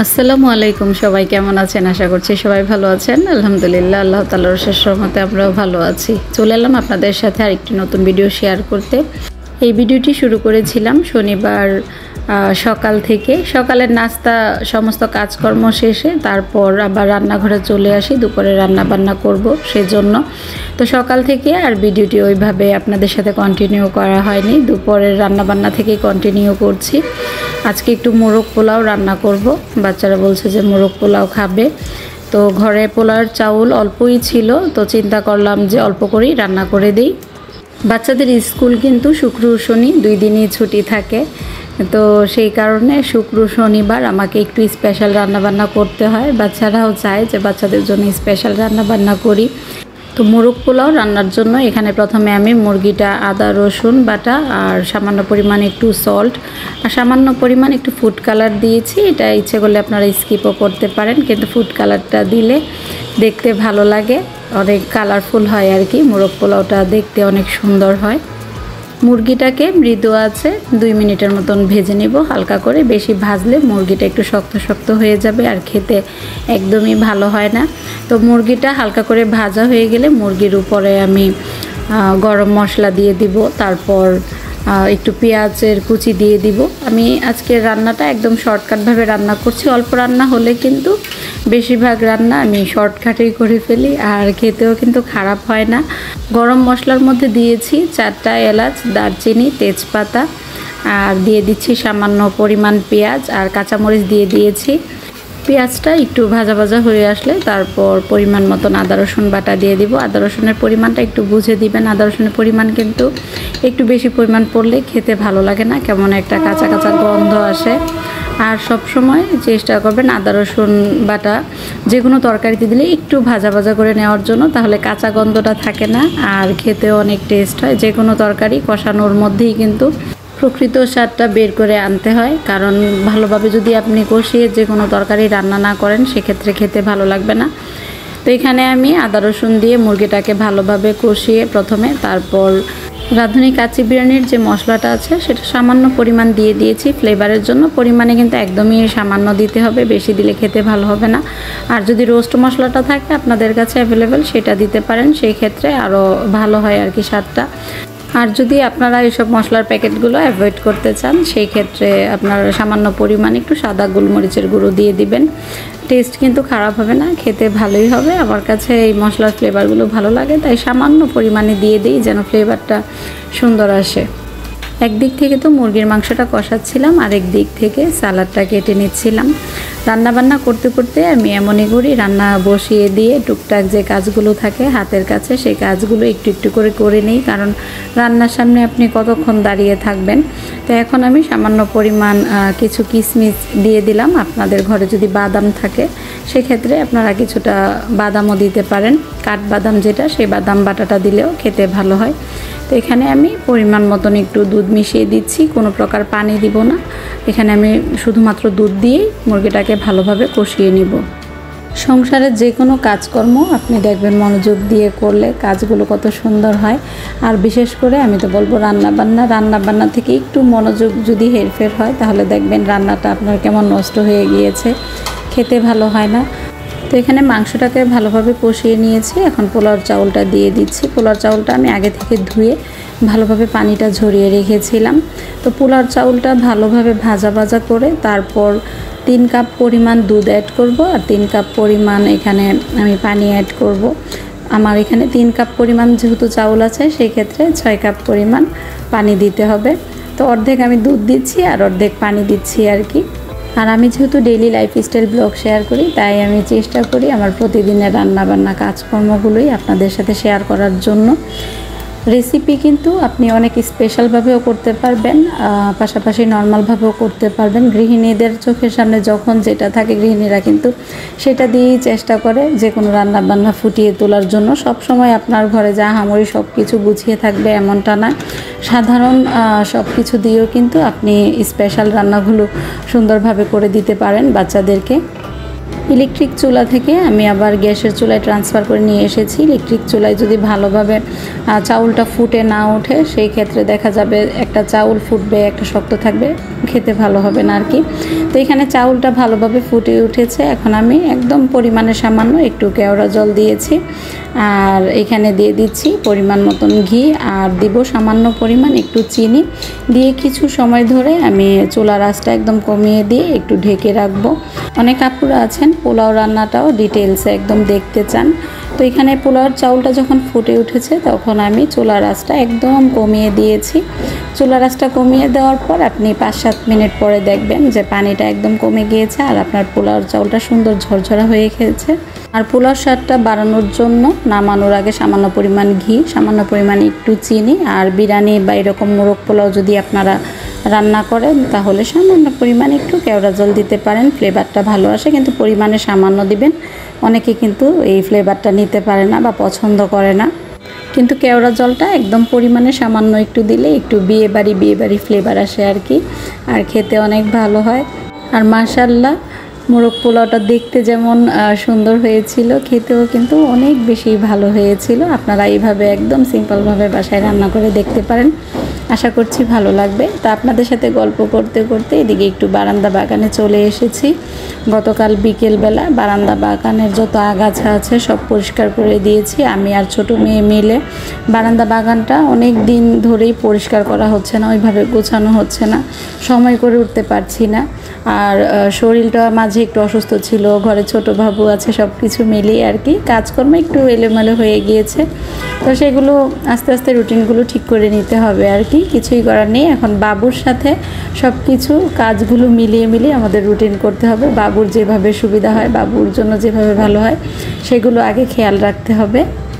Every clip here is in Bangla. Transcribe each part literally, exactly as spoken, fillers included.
আসসালামু আলাইকুম। সবাই কেমন আছেন? আশা করছি সবাই ভালো আছেন। আলহামদুলিল্লাহ, আল্লাহ তাআলার অশেষ রহমতে আমরাও ভালো আছি। চলে এলাম আপনাদের সাথে আরেকটি নতুন ভিডিও শেয়ার করতে। এই ভিডিওটি শুরু করেছিলাম শনিবার সকাল থেকে। সকালের নাস্তা সমস্ত কাজকর্ম শেষে তারপর আবার রান্নাঘরে চলে আসি, দুপুরে রান্না বান্না করব সেজন্য। তো সকাল থেকে আর ভিডিওটি ওইভাবে আপনাদের সাথে কন্টিনিউ করা হয়নি, দুপুরের রান্না বান্না থেকেই কন্টিনিউ করছি। আজকে একটু মোরগ পোলাও রান্না করব, বাচ্চারা বলছে যে মোরগ পোলাও খাবে। তো ঘরে পোলাওর চাউল অল্পই ছিল, তো চিন্তা করলাম যে অল্প করেই রান্না করে দিই। বাচ্চাদের স্কুল কিন্তু শুক্র শনি দুই দিনই ছুটি থাকে, তো সেই কারণে শুক্র শনিবার আমাকে একটু স্পেশাল রান্নাবান্না করতে হয়। বাচ্চারাও চায় যে বাচ্চাদের জন্য স্পেশাল রান্নাবান্না করি। তো মোরগ পোলাও রান্নার জন্য এখানে প্রথমে আমি মুরগিটা আদা রসুন বাটা আর সামান্য পরিমাণ একটু সল্ট আর সামান্য পরিমাণ একটু ফুড কালার দিয়েছি। এটা ইচ্ছে করলে আপনারা স্কিপও করতে পারেন, কিন্তু ফুড কালারটা দিলে দেখতে ভালো লাগে, অনেক কালারফুল হয় আর কি। মোরগ পোলাওটা দেখতে অনেক সুন্দর হয়। মুরগিটাকে মৃদু আছে দুই মিনিটের মতন ভেজে নিব হালকা করে। বেশি ভাজলে মুরগিটা একটু শক্ত শক্ত হয়ে যাবে আর খেতে একদমই ভালো হয় না। তো মুরগিটা হালকা করে ভাজা হয়ে গেলে মুরগির উপরে আমি গরম মশলা দিয়ে দিব, তারপর একটু পেঁয়াজের কুচি দিয়ে দিব। আমি আজকে রান্নাটা একদম শর্টকাটভাবে রান্না করছি। অল্প রান্না হলে কিন্তু বেশিরভাগ রান্না আমি শর্টকাটেই করে ফেলি, আর খেতেও কিন্তু খারাপ হয় না। গরম মশলার মধ্যে দিয়েছি চারটা এলাচ, দারচিনি, তেজপাতা, আর দিয়ে দিচ্ছি সামান্য পরিমাণ পেঁয়াজ আর কাঁচামরিচ দিয়ে দিয়েছি। পেঁয়াজটা একটু ভাজা ভাজা হয়ে আসলে তারপর পরিমাণ মতন আদা রসুন বাটা দিয়ে দিব। আদা রসুনের পরিমাণটা একটু বুঝে দিবেন। আদা রসুনের পরিমাণ কিন্তু একটু বেশি পরিমাণ পড়লে খেতে ভালো লাগে না, কেমন একটা কাঁচা কাঁচা গন্ধ আসে। আর সব সময় চেষ্টা করবেন আদা রসুন বাটা যে কোনো তরকারিতে দিলে একটু ভাজা ভাজা করে নেওয়ার জন্য, তাহলে কাঁচা গন্ধটা থাকে না আর খেতেও অনেক টেস্ট হয়। যে কোনো তরকারি কষানোর মধ্যেই কিন্তু প্রকৃত স্বাদটা বের করে আনতে হয়, কারণ ভালোভাবে যদি আপনি কষিয়ে যে কোনো তরকারি রান্না না করেন সেক্ষেত্রে খেতে ভালো লাগবে না। তো এখানে আমি আদা রসুন দিয়ে মুরগিটাকে ভালোভাবে কষিয়ে প্রথমে, তারপর রাঁধুনি কাচ্চি বিরিয়ানির যে মশলাটা আছে সেটা সামান্য পরিমাণ দিয়ে দিয়েছি ফ্লেভারের জন্য। পরিমাণে কিন্তু একদমই সামান্য দিতে হবে, বেশি দিলে খেতে ভালো হবে না। আর যদি রোস্ট মশলাটা থাকে আপনাদের কাছে অ্যাভেলেবেল সেটা দিতে পারেন, সেই ক্ষেত্রে আরও ভালো হয় আর কি স্বাদটা। আর যদি আপনারা এইসব মশলার প্যাকেটগুলো অ্যাভয়েড করতে চান সেই ক্ষেত্রে আপনারা সামান্য পরিমাণ একটু সাদা গোলমরিচের গুঁড়ো দিয়ে দিবেন। টেস্ট কিন্তু খারাপ হবে না, খেতে ভালোই হবে। আমার কাছে এই মশলার ফ্লেভারগুলো ভালো লাগে, তাই সামান্য পরিমাণে দিয়ে দিই যেন ফ্লেভারটা সুন্দর আসে। একদিক থেকে তো মুরগির মাংসটা কষাচ্ছিলাম, আরেক দিক থেকে সালাডটা কেটে নিচ্ছিলাম। রান্নাবান্না করতে করতে আমি এমনই করি, রান্না বসিয়ে দিয়ে টুকটাক যে কাজগুলো থাকে হাতের কাছে সেই কাজগুলো একটু একটু করে করে নিই, কারণ রান্নার সামনে আপনি কতক্ষণ দাঁড়িয়ে থাকবেন। তো এখন আমি সামান্য পরিমাণ কিছু কিশমিশ দিয়ে দিলাম। আপনাদের ঘরে যদি বাদাম থাকে সেক্ষেত্রে আপনারা কিছুটা বাদামও দিতে পারেন, কাঠবাদাম যেটা, সেই বাদাম বাটাটা দিলেও খেতে ভালো হয়। তো এখানে আমি পরিমাণ মতন একটু দুধ মিশিয়ে দিচ্ছি, কোনো প্রকার পানি দিব না। এখানে আমি শুধুমাত্র দুধ দিয়েই মুরগিটাকে ভালোভাবে কষিয়ে নিব। সংসারের যে কোনো কাজকর্ম আপনি দেখবেন মনোযোগ দিয়ে করলে কাজগুলো কত সুন্দর হয়। আর বিশেষ করে আমি তো বলবো রান্নাবান্না রান্নাবান্না থেকে একটু মনোযোগ যদি হেরফের হয় তাহলে দেখবেন রান্নাটা আপনার কেমন নষ্ট হয়ে গিয়েছে, খেতে ভালো হয় না। তো এখানে মাংসটাকে ভালোভাবে কষিয়ে নিয়েছি, এখন পোলাওর চাউলটা দিয়ে দিচ্ছি। পোলাওর চাউলটা আমি আগে থেকে ধুয়ে ভালোভাবে পানিটা ঝরিয়ে রেখেছিলাম। তো পোলাওর চাউলটা ভালোভাবে ভাজা ভাজা করে তারপর তিন কাপ পরিমাণ দুধ অ্যাড করব, আর তিন কাপ পরিমাণ এখানে আমি পানি অ্যাড করব। আমার এখানে তিন কাপ পরিমাণ যেহেতু চাউল আছে সেই ক্ষেত্রে ছয় কাপ পরিমাণ পানি দিতে হবে। তো অর্ধেক আমি দুধ দিচ্ছি আর অর্ধেক পানি দিচ্ছি আর কি। আর আমি যেহেতু ডেইলি লাইফস্টাইল ব্লগ শেয়ার করি, তাই আমি চেষ্টা করি আমার প্রতিদিনের রান্নাবান্না কাজকর্মগুলোই আপনাদের সাথে শেয়ার করার জন্য। রেসিপি কিন্তু আপনি অনেক স্পেশালভাবেও করতে পারবেন, পাশাপাশি নর্মালভাবেও করতে পারবেন। গৃহিণীদের চোখের সামনে যখন যেটা থাকে গৃহিণীরা কিন্তু সেটা দিয়েই চেষ্টা করে যে কোনো রান্নাবান্না ফুটিয়ে তোলার জন্য। সব সময় আপনার ঘরে যা হামরি সব কিছু গুছিয়ে থাকবে এমনটা নয়, সাধারণ সব কিছু দিয়েও কিন্তু আপনি স্পেশাল রান্নাগুলো সুন্দরভাবে করে দিতে পারেন বাচ্চাদেরকে। ইলেকট্রিক চুলা থেকে আমি আবার গ্যাসের চুলায় ট্রান্সফার করে নিয়ে এসেছি। ইলেকট্রিক চুলায় যদি ভালোভাবে চাউলটা ফুটে না ওঠে সেই ক্ষেত্রে দেখা যাবে একটা চাউল ফুটবে একটা শক্ত থাকবে, খেতে ভালো হবে না আর কি। তো এখানে চাউলটা ভালোভাবে ফুটে উঠেছে। এখন আমি একদম পরিমাণে সামান্য একটু কেওড়া জল দিয়েছি, আর এখানে দিয়ে দিচ্ছি পরিমাণ মতন ঘি, আর দিব সামান্য পরিমাণ একটু চিনি দিয়ে কিছু সময় ধরে আমি চুলার আঁচটা একদম কমিয়ে দিয়ে একটু ঢেকে রাখবো। অনেক আপুরা আছেন পোলাও রান্নাটাও ডিটেলসে একদম দেখতে চান। তো এখানে পোলাওর চাউলটা যখন ফুটে উঠেছে তখন আমি চুলার আঁচটা একদম কমিয়ে দিয়েছি। চুলার আঁচটা কমিয়ে দেওয়ার পর আপনি পাঁচ সাত মিনিট পরে দেখবেন যে পানিটা একদম কমে গিয়েছে আর আপনার পোলাওর চাউলটা সুন্দর ঝরঝরা হয়ে গেছে। আর পোলাওর স্বাদটা বাড়ানোর জন্য নামানোর আগে সামান্য পরিমাণ ঘি, সামান্য পরিমাণ একটু চিনি, আর বিরিয়ানি বা এরকম মোরগ পোলাও যদি আপনারা রান্না করেন তাহলে সামান্য পরিমাণ একটু কেওড়া জল দিতে পারেন, ফ্লেভারটা ভালো আসে, কিন্তু পরিমাণে সামান্য দিবেন। অনেকে কিন্তু এই ফ্লেভারটা নিতে পারে না বা পছন্দ করে না, কিন্তু কেওড়া জলটা একদম পরিমাণে সামান্য একটু দিলে একটু বিয়ে বাড়ি বিয়ে বাড়ি ফ্লেভার আসে আর কি, আর খেতে অনেক ভালো হয়। আর মাশাআল্লাহ মোরগ পোলাওটা দেখতে যেমন সুন্দর হয়েছিল, খেতেও কিন্তু অনেক বেশি ভালো হয়েছিল। আপনারা এইভাবে একদম সিম্পলভাবে বাসায় রান্না করে দেখতে পারেন, আশা করছি ভালো লাগবে। তো আপনাদের সাথে গল্প করতে করতে এদিকে একটু বারান্দা বাগানে চলে এসেছি। গতকাল বিকেলবেলা বারান্দা বাগানের যত আগাছা আছে সব পরিষ্কার করে দিয়েছি আমি আর ছোট মেয়ে মিলে। বারান্দা বাগানটা অনেক দিন ধরেই পরিষ্কার করা হচ্ছে না, ওইভাবে গোছানো হচ্ছে না, সময় করে উঠতে পারছি না। আর শরীরটা মাঝে একটু অসুস্থ ছিল, ঘরে ছোট বাবু আছে, সব কিছু মিলিয়ে আর কি কাজকর্ম একটু এলোমেলো হয়ে গিয়েছে। তো সেগুলো আস্তে আস্তে রুটিনগুলো ঠিক করে নিতে হবে আর কি, কিছুই করার নেই। এখন বাবুর সাথে সব কিছু কাজগুলো মিলিয়ে মিলিয়ে আমাদের রুটিন করতে হবে। বাবুর যেভাবে সুবিধা হয়, বাবুর জন্য যেভাবে ভালো হয় সেগুলো আগে খেয়াল রাখতে হবে।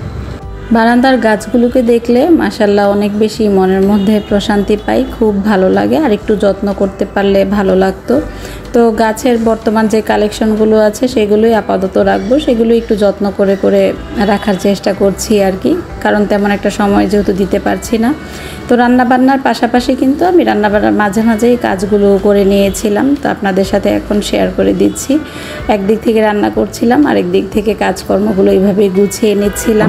বারান্দার গাছগুলোকে দেখলে মাশাআল্লাহ অনেক বেশি মনের মধ্যে প্রশান্তি পাই, খুব ভালো লাগে। আর একটু যত্ন করতে পারলে ভালো লাগতো। তো গাছের বর্তমান যে কালেকশনগুলো আছে সেগুলোই আপাতত রাখবো, সেগুলো একটু যত্ন করে করে রাখার চেষ্টা করছি আর কি, কারণ তেমন একটা সময় যেহেতু দিতে পারছি না। তো রান্নাবান্নার পাশাপাশি কিন্তু আমি রান্নাবান্নার মাঝে মাঝেই কাজগুলো করে নিয়েছিলাম, তো আপনাদের সাথে এখন শেয়ার করে দিচ্ছি। একদিক থেকে রান্না করছিলাম, আরেক দিক থেকে কাজকর্মগুলো এইভাবে গুছিয়ে নিচ্ছিলাম।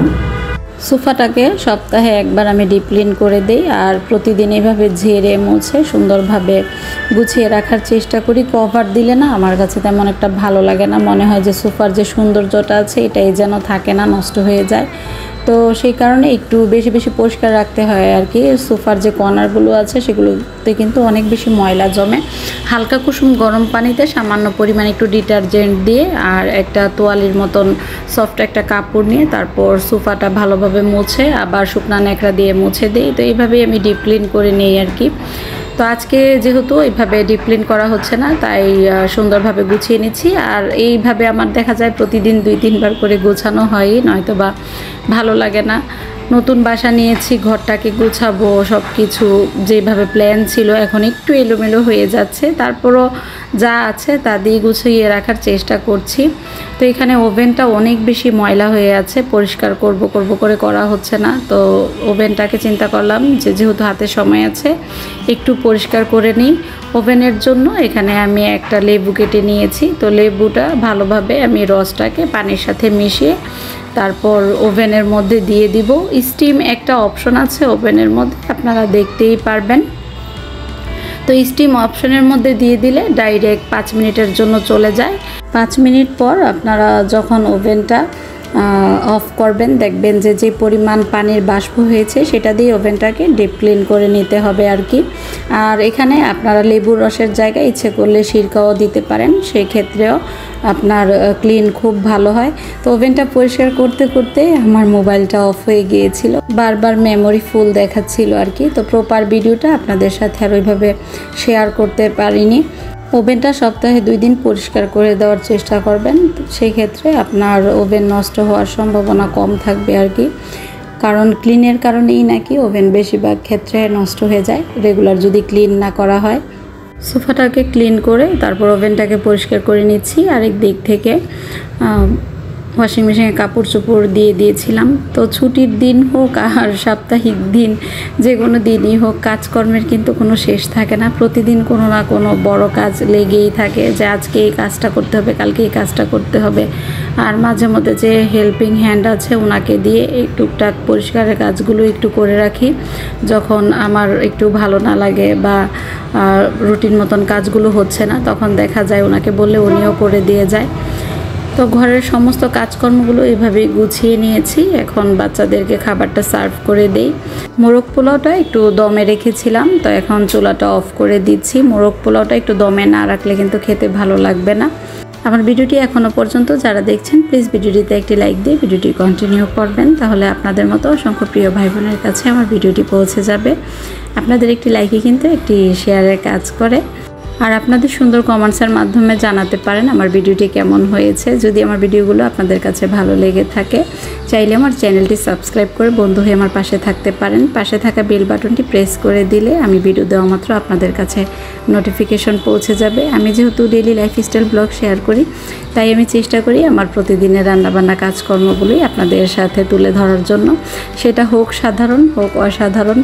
সোফাটাকে সপ্তাহে একবার আমি ডিপ ক্লিন করে দিই, আর প্রতিদিন এভাবে ঝেড়ে মুছে সুন্দরভাবে গুছিয়ে রাখার চেষ্টা করি। কভার দিলে না আমার কাছে তেমন একটা ভালো লাগে না, মনে হয় যে সোফার যে সৌন্দর্যটা আছে এটাই যেন থাকে না, নষ্ট হয়ে যায়। তো সেই কারণে একটু বেশি বেশি পরিষ্কার রাখতে হয় আর কি। সোফার যে কর্নারগুলো আছে সেগুলোতে কিন্তু অনেক বেশি ময়লা জমে। হালকা কুসুম গরম পানিতে সামান্য পরিমাণে একটু ডিটারজেন্ট দিয়ে আর একটা তোয়ালির মতন সফট একটা কাপড় নিয়ে তারপর সোফাটা ভালোভাবে মুছে আবার শুকনা ন্যাকড়া দিয়ে মুছে দিই। তো এইভাবেই আমি ডিপ ক্লিন করে নিই আর কি। তো আজকে যেহেতু এইভাবে ডিপ ক্লিন করা হচ্ছে না তাই সুন্দরভাবে গুছিয়ে নিচ্ছি। আর এইভাবে আমার দেখা যায় প্রতিদিন দুই তিনবার করে গোছানো হয়, নয়তো বা ভালো লাগে না। নতুন বাসা নিয়েছি, ঘরটাকে গুছাবো, সব কিছু যেভাবে প্ল্যান ছিল এখন একটু এলোমেলো হয়ে যাচ্ছে, তারপরও যা আছে তা দিয়ে গুছিয়ে রাখার চেষ্টা করছি। তো এখানে ওভেনটা অনেক বেশি ময়লা হয়ে আছে, পরিষ্কার করব করব করে করা হচ্ছে না। তো ওভেনটাকে চিন্তা করলাম যে যেহেতু হাতে সময় আছে একটু পরিষ্কার করে নিই। ওভেনের জন্য এখানে আমি একটা লেবু কেটে নিয়েছি। তো লেবুটা ভালোভাবে আমি রসটাকে পানির সাথে মিশিয়ে তারপর ওভেনের মধ্যে দিয়ে দিব। স্টিম একটা অপশন আছে ওভেনের মধ্যে, আপনারা দেখতেই পারবেন। তো স্টিম অপশনের মধ্যে দিয়ে দিলে ডাইরেক্ট পাঁচ মিনিটের জন্য চলে যায়। পাঁচ মিনিট পর আপনারা যখন ওভেনটা অফ করবেন দেখবেন যে যে পরিমাণ পানির বাষ্প হয়েছে সেটা দিয়ে ওভেনটাকে ডিপ ক্লিন করে নিতে হবে আর কি। আর এখানে আপনারা লেবুর রসের জায়গায় ইচ্ছে করলে সিরকাও দিতে পারেন, সেই ক্ষেত্রেও আপনার ক্লিন খুব ভালো হয়। তো ওভেনটা পরিষ্কার করতে করতে আমার মোবাইলটা অফ হয়ে গিয়েছিল, বারবার মেমোরি ফুল দেখাচ্ছিল আর কি। তো প্রপার ভিডিওটা আপনাদের সাথে আর ওইভাবে শেয়ার করতে পারিনি। ওভেনটা সপ্তাহে দুই দিন পরিষ্কার করে দেওয়ার চেষ্টা করবেন, সেই ক্ষেত্রে আপনার ওভেন নষ্ট হওয়ার সম্ভাবনা কম থাকবে আর কি। কারণ ক্লিনের কারণেই নাকি ওভেন বেশিরভাগ ক্ষেত্রে নষ্ট হয়ে যায় রেগুলার যদি ক্লিন না করা হয়। সোফাটাকে ক্লিন করে তারপর ওভেনটাকে পরিষ্কার করে নিচ্ছি। আরেক দিক থেকে ওয়াশিং মেশিনে কাপড় চোপড় দিয়ে দিয়েছিলাম। তো ছুটির দিন হোক আর সাপ্তাহিক দিন, যে কোনো দিনই হোক, কাজকর্মের কিন্তু কোনো শেষ থাকে না। প্রতিদিন কোনো না কোনো বড় কাজ লেগেই থাকে যে আজকে এই কাজটা করতে হবে, কালকে এই কাজটা করতে হবে। আর মাঝে মধ্যে যে হেল্পিং হ্যান্ড আছে ওনাকে দিয়ে এই টুকটাক পরিষ্কারের কাজগুলো একটু করে রাখি। যখন আমার একটু ভালো না লাগে বা রুটিন মতন কাজগুলো হচ্ছে না, তখন দেখা যায় ওনাকে বললে উনিও করে দিয়ে যায়। তো ঘরের সমস্ত কাজকর্মগুলো এভাবেই গুছিয়ে নিয়েছি। এখন বাচ্চাদেরকে খাবারটা সার্ভ করে দেই। মোরগ পোলাওটা একটু দমে রেখেছিলাম, তো এখন চুলাটা অফ করে দিচ্ছি। মোরগ পোলাওটা একটু দমে না রাখলে কিন্তু খেতে ভালো লাগবে না। আমার ভিডিওটি এখনও পর্যন্ত যারা দেখছেন প্লিজ ভিডিওটিতে একটি লাইক দিয়ে ভিডিওটি কন্টিনিউ করবেন, তাহলে আপনাদের মতো অসংখ্য প্রিয় ভাই বোনের কাছে আমার ভিডিওটি পৌঁছে যাবে। আপনাদের একটি লাইকই কিন্তু একটি শেয়ারের কাজ করে। আর আপনাদের সুন্দর কমেন্টসের মাধ্যমে জানাতে পারেন আমার ভিডিওটি কেমন হয়েছে। যদি আমার ভিডিওগুলো আপনাদের কাছে ভালো লেগে থাকে, চাইলে আমার চ্যানেলটি সাবস্ক্রাইব করে বন্ধু হয়ে আমার পাশে থাকতে পারেন। পাশে থাকা বেল বাটনটি প্রেস করে দিলে আমি ভিডিও দেওয়া মাত্র আপনাদের কাছে নোটিফিকেশন পৌঁছে যাবে। আমি যেহেতু ডেইলি লাইফস্টাইল ব্লগ শেয়ার করি, তাই আমি চেষ্টা করি আমার প্রতিদিনের রান্নাবান্না কাজকর্মগুলোই আপনাদের সাথে তুলে ধরার জন্য, সেটা হোক সাধারণ হোক অসাধারণ।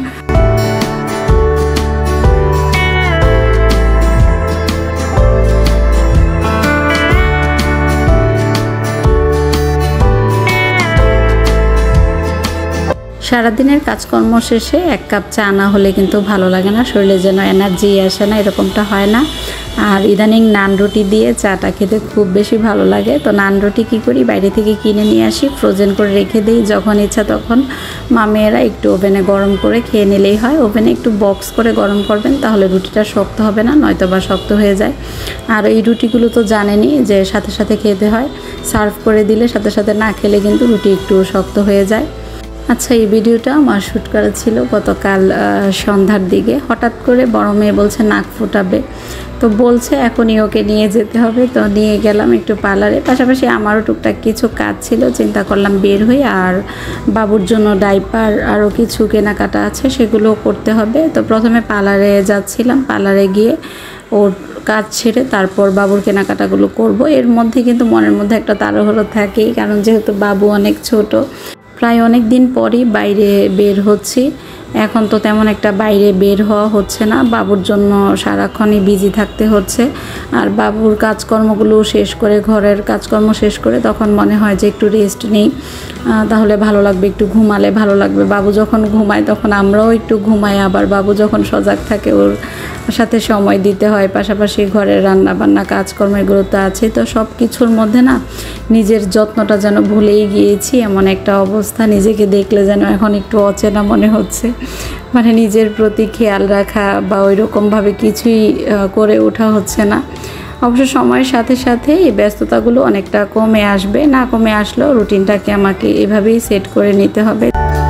সারাদিনের কাজকর্ম শেষে এক কাপ চা না হলে কিন্তু ভালো লাগে না, শরীরে যেন এনার্জি আসে না, এরকমটা হয় না। আর ইদানিং নান রুটি দিয়ে চাটা খেতে খুব বেশি ভালো লাগে। তো নান রুটি কী করি, বাইরে থেকে কিনে নিয়ে আসি, ফ্রোজেন করে রেখে দিই। যখন ইচ্ছা তখন মা মেয়েরা একটু ওভেনে গরম করে খেয়ে নিলেই হয়। ওভেনে একটু বক্স করে গরম করবেন, তাহলে রুটিটা শক্ত হবে না, নয়তো বা শক্ত হয়ে যায়। আর এই রুটিগুলো তো জানেনই যে সাথে সাথে খেতে হয়, সার্ভ করে দিলে সাথে সাথে না খেলে কিন্তু রুটি একটু শক্ত হয়ে যায়। আচ্ছা, এই ভিডিওটা আমার শ্যুট করা ছিল গতকাল সন্ধ্যার দিকে। হঠাৎ করে বড় মেয়ে বলছে নাক ফুটাবে, তো বলছে এখনই ওকে নিয়ে যেতে হবে। তো নিয়ে গেলাম একটু পার্লারে, পাশাপাশি আমারও টুকটাক কিছু কাজ ছিল, চিন্তা করলাম বের হই। আর বাবুর জন্য ডাইপার আরও কিছু কেনাকাটা আছে, সেগুলো করতে হবে। তো প্রথমে পার্লারে যাচ্ছিলাম, পার্লারে গিয়ে ওর কাজ ছেড়ে তারপর বাবুর কেনাকাটাগুলো করব। এর মধ্যে কিন্তু মনের মধ্যে একটা তাড়াহুড়ো থাকেই, কারণ যেহেতু বাবু অনেক ছোট, প্রায় অনেক দিন পরই বাইরে বের হচ্ছি। এখন তো তেমন একটা বাইরে বের হওয়া হচ্ছে না, বাবুর জন্য সারাক্ষণই বিজি থাকতে হচ্ছে। আর বাবুর কাজকর্মগুলো শেষ করে, ঘরের কাজকর্ম শেষ করে তখন মনে হয় যে একটু রেস্ট নেই, তাহলে ভালো লাগবে, একটু ঘুমালে ভালো লাগবে। বাবু যখন ঘুমায় তখন আমরাও একটু ঘুমাই, আবার বাবু যখন সজাগ থাকে ওর সাথে সময় দিতে হয়। পাশাপাশি ঘরের রান্না বান্না কাজকর্ম এগুলো তো আছে। তো সব কিছুর মধ্যে না নিজের যত্নটা যেন ভুলেই গিয়েছি, এমন একটা অবস্থা। নিজেকে দেখলে যেন এখন একটু অচেনা মনে হচ্ছে, মানে নিজের প্রতি খেয়াল রাখা বা ওই রকমভাবে কিছুই করে ওঠা হচ্ছে না। অবশ্য সময়ের সাথে সাথে এই ব্যস্ততাগুলো অনেকটা কমে আসবে, না কমে আসলেও রুটিনটাকে আমাকে এভাবেই সেট করে নিতে হবে।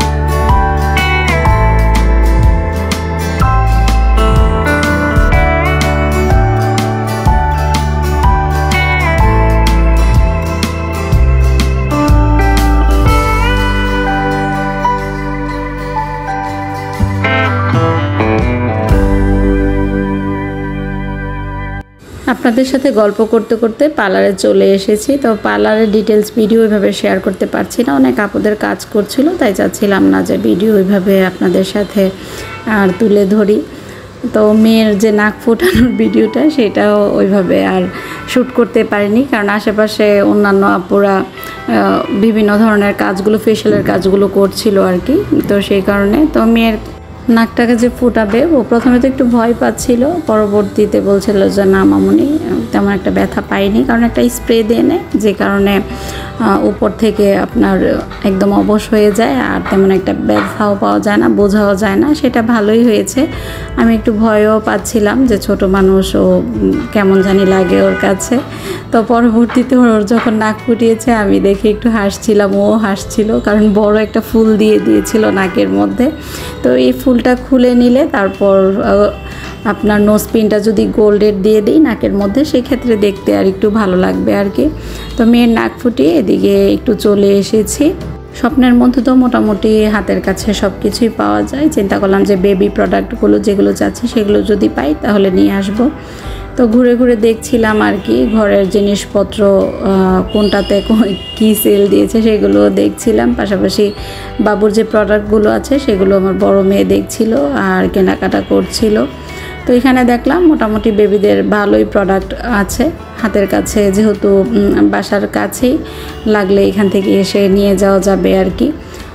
আপনাদের সাথে গল্প করতে করতে পার্লারে চলে এসেছি। তো পার্লারের ডিটেলস ভিডিও ওইভাবে শেয়ার করতে পারছি না, অনেক আপুদের কাজ করছিল, তাই চাচ্ছিলাম না যে ভিডিও ওইভাবে আপনাদের সাথে আর তুলে ধরি। তো মেয়ের যে নাক ফোটানোর ভিডিওটা সেটাও ওইভাবে আর শ্যুট করতে পারিনি, কারণ আশেপাশে অন্যান্য আপুরা বিভিন্ন ধরনের কাজগুলো, ফেশিয়ালের কাজগুলো করছিল আর কি। তো সেই কারণে তো মেয়ের নাকটাকে যে ফুটাবে, ও প্রথমে তো একটু ভয় পাচ্ছিল, পরবর্তীতে বলছিল যে না মামুনি তেমন একটা ব্যথা পাইনি, কারণ একটা স্প্রে দিয়ে নেয়, যে কারণে উপর থেকে আপনার একদম অবশ হয়ে যায় আর তেমন একটা ব্যথাও পাওয়া যায় না, বোঝাও যায় না। সেটা ভালোই হয়েছে। আমি একটু ভয়ও পাচ্ছিলাম যে ছোট মানুষ, ও কেমন জানি লাগে ওর কাছে। তো পরবর্তীতে ওর যখন নাক ফুটিয়েছে আমি দেখে একটু হাসছিলাম, ও হাসছিল, কারণ বড় একটা ফুল দিয়ে দিয়েছিল নাকের মধ্যে। তো এই ফুলটা খুলে নিলে তারপর আপনার নোজ পিনটা যদি গোল্ডের দিয়ে দিই নাকের মধ্যে, সেক্ষেত্রে দেখতে আর একটু ভালো লাগবে আর কি। তো মেয়ের নাক ফুটিয়ে এদিকে একটু চলে এসেছি। স্বপ্নের মধ্যে তো মোটামুটি হাতের কাছে সব কিছুই পাওয়া যায়। চিন্তা করলাম যে বেবি প্রোডাক্টগুলো যেগুলো চাচ্ছি সেগুলো যদি পাই তাহলে নিয়ে আসব। তো ঘুরে ঘুরে দেখছিলাম আর কি ঘরের জিনিসপত্র কোনটাতে কী সেল দিয়েছে সেগুলো দেখছিলাম। পাশাপাশি বাবুর যে প্রোডাক্টগুলো আছে সেগুলো আমার বড় মেয়ে দেখছিল আর কেনাকাটা করছিল। তো এখানে দেখলাম মোটামুটি বেবিদের ভালোই প্রোডাক্ট আছে হাতের কাছে, যেহেতু বাসার কাছেই, লাগলে এখান থেকে এসে নিয়ে যাওয়া যাবে আর কি।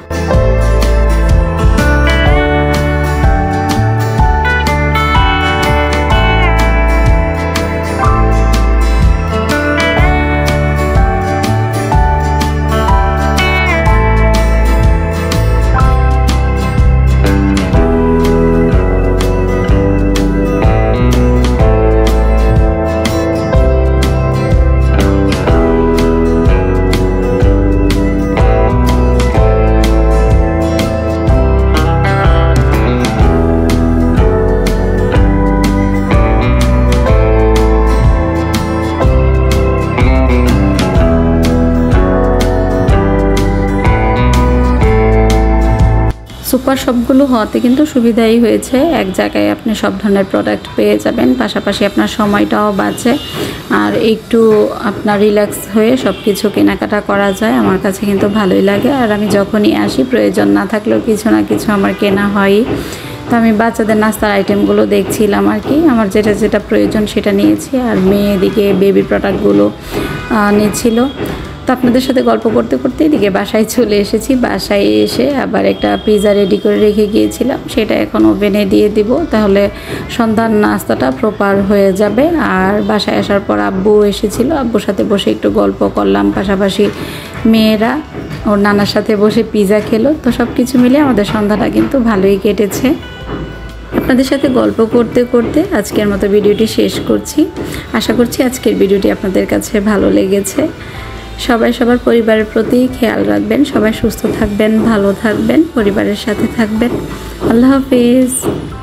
সুপার শপগুলো হওয়াতে কিন্তু সুবিধাই হয়েছে, এক জায়গায় আপনি সব ধরনের প্রোডাক্ট পেয়ে যাবেন, পাশাপাশি আপনার সময়টাও বাঁচে আর একটু আপনার রিল্যাক্স হয়ে সব কিছু কেনাকাটা করা যায়। আমার কাছে কিন্তু ভালোই লাগে, আর আমি যখনই আসি প্রয়োজন না থাকলেও কিছু না কিছু আমার কেনা হয়ই। তো আমি বাচ্চাদের নাস্তার আইটেমগুলো দেখছিলাম আর কি, আমার যেটা যেটা প্রয়োজন সেটা নিয়েছি, আর মেয়ে এদিকে বেবি প্রোডাক্টগুলো নিচ্ছিল। তো আপনাদের সাথে গল্প করতে করতে এদিকে বাসায় চলে এসেছি। বাসায় এসে আবার একটা পিৎজা রেডি করে রেখে গিয়েছিলাম, সেটা এখন ওভেনে দিয়ে দিব, তাহলে সন্ধ্যার নাস্তাটা প্রপার হয়ে যাবে। আর বাসায় আসার পর আব্বু এসেছিল, আব্বুর সাথে বসে একটু গল্প করলাম, পাশাপাশি মেয়েরা ওর নানার সাথে বসে পিৎজা খেলো। তো সব কিছু মিলে আমাদের সন্ধ্যাটা কিন্তু ভালোই কেটেছে। আপনাদের সাথে গল্প করতে করতে আজকের মতো ভিডিওটি শেষ করছি। আশা করছি আজকের ভিডিওটি আপনাদের কাছে ভালো লেগেছে। সবাই সবার পরিবারের প্রতি খেয়াল রাখবেন, সবাই সুস্থ থাকবেন, ভালো থাকবেন, পরিবারের সাথে থাকবেন। আল্লাহ হাফিজ।